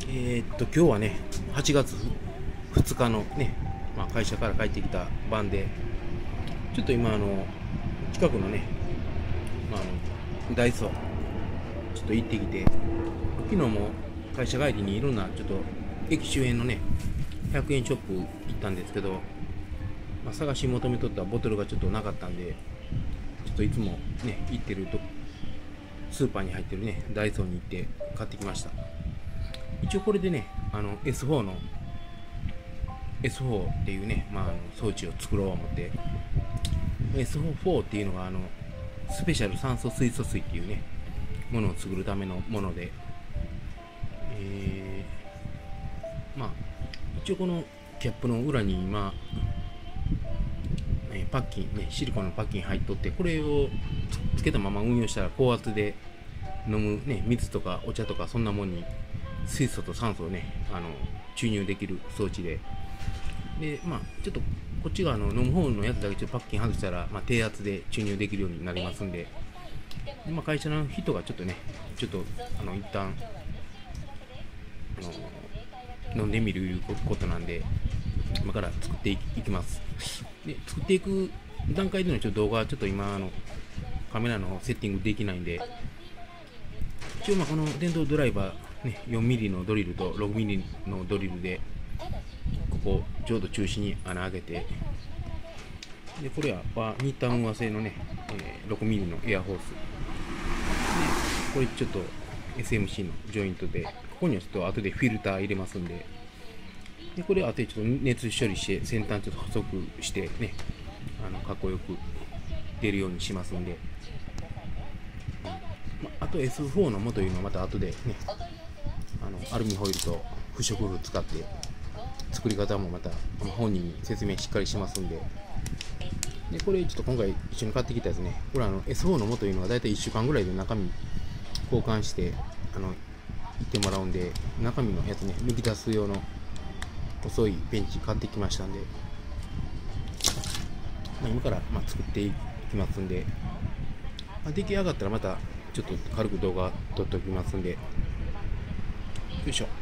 今日はね、8月2日のね、会社から帰ってきた晩で、ちょっと今、近くのね、ダイソー、ちょっと行ってきて、昨日も会社帰りにいろんな、ちょっと駅周辺のね、100円ショップ行ったんですけど、探し求めとったボトルがちょっとなかったんで、ちょっといつもね、行ってると、スーパーに入ってるね、ダイソーに行って買ってきました。一応これでね、S4 の S4 っていうね、装置を作ろうと思って、S4 っていうのがスペシャル酸素水素水っていうね、ものを作るためのもので、一応このキャップの裏にパッキンね、シリコンのパッキン入っとって、これをつけたまま運用したら高圧で飲むね、水とかお茶とかそんなもんに水素と酸素をね、注入できる装置で、ちょっとこっちが飲む方のやつだけちょっとパッキン外したら、低圧で注入できるようになりますんで、会社の人がちょっとね、ちょっと一旦飲んでみるいうことなんで、今から作っていきます。で、作っていく段階でのちょっと動画はちょっと今カメラのセッティングできないんで、一応この電動ドライバー、ね、4mm のドリルと 6mm のドリルでここちょうど中心に穴開けて、でこれはニッタン和製のね、6mm のエアホースで、これちょっと SMC のジョイントで、ここにはちょっと後でフィルター入れますんで、これ後でちょっと熱処理して先端ちょっと細くしてね、かっこよく出るようにしますんで、あと S4 の元いうのはまた後でね、アルミホイルと不織布使って作り方もまた本人に説明しっかりしますんで、これちょっと今回一緒に買ってきたやつね、これS4 の元いうのがだいたい1週間ぐらいで中身交換して行ってもらうんで、中身のやつね、抜き出す用の細いペンチ買ってきましたんで、今から作っていきますんで、出来上がったらまたちょっと軽く動画撮っておきますんで、よいしょ。